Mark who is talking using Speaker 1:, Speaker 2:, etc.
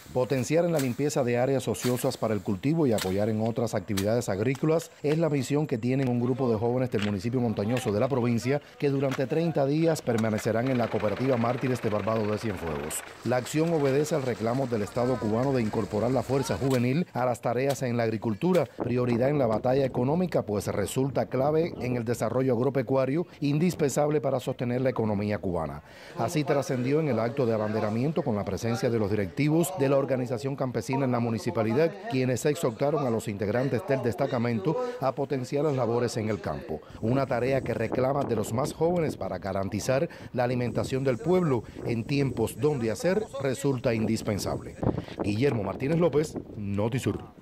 Speaker 1: Potenciar en la limpieza de áreas ociosas para el cultivo y apoyar en otras actividades agrícolas es la misión que tienen un grupo de jóvenes del municipio montañoso de la provincia que durante 30 días permanecerán en la cooperativa Mártires de Barbados de Cienfuegos. La acción obedece al reclamo del Estado cubano de incorporar la fuerza juvenil a las tareas en la agricultura, prioridad en la batalla económica, pues resulta clave en el desarrollo agropecuario, indispensable para sostener la economía cubana. Así trascendió en el acto de abanderamiento con la presencia de los directivos de la organización campesina en la municipalidad, quienes exhortaron a los integrantes del destacamento a potenciar las labores en el campo, una tarea que reclama de los más jóvenes para garantizar la alimentación del pueblo en tiempos donde hacer resulta indispensable. Guillermo Martínez López, Notisur.